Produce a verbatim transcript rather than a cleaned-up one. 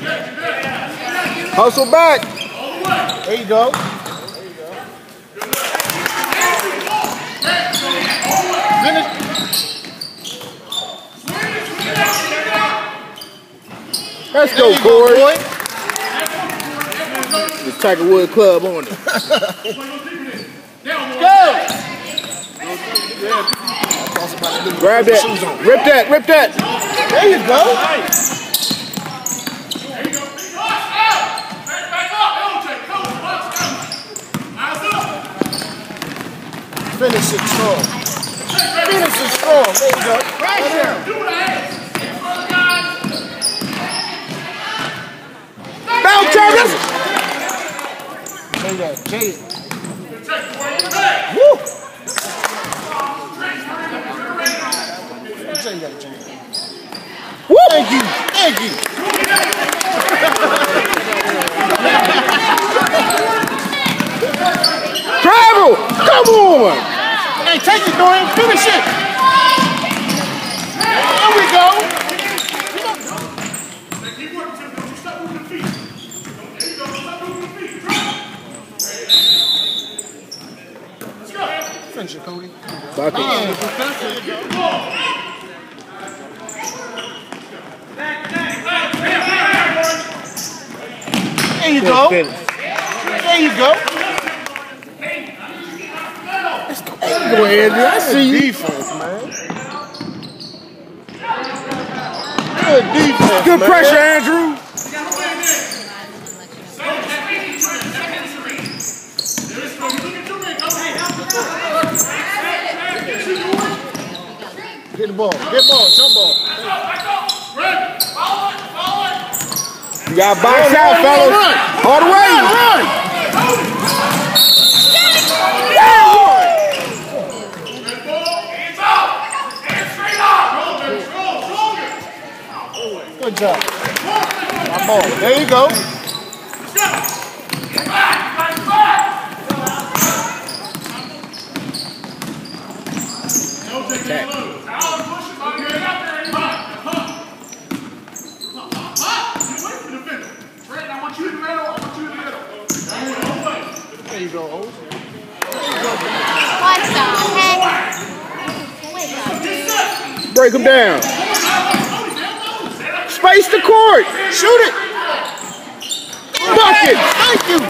Hustle back. There you go. Finish. Let's go, Corey. The Tiger Woods Club on it. Go! Grab that. Rip that. Rip that. There you go. Finish it strong. Finish it strong. There you go. Right there. Now, Travis. Say that. Say it. Woo! Say that, Jay. Woo! Thank you. Thank you. Travel! Come on! Hey, take it, Dorian. Finish it. There we go. Finish it, Cody. Bucket. Yeah. There you go. There you go. Go ahead, I see you. Defense, man. Good defense, Good man. pressure, Andrew. Get the ball. Get the ball. Jump ball. You got to box Run, out, run, fellas. run, run. All the way. Run, run. Good job. My ball. There you go. Attack. There you go, O's. What the heck? Break them down. Space the court. Shoot it. Bucket. Thank you.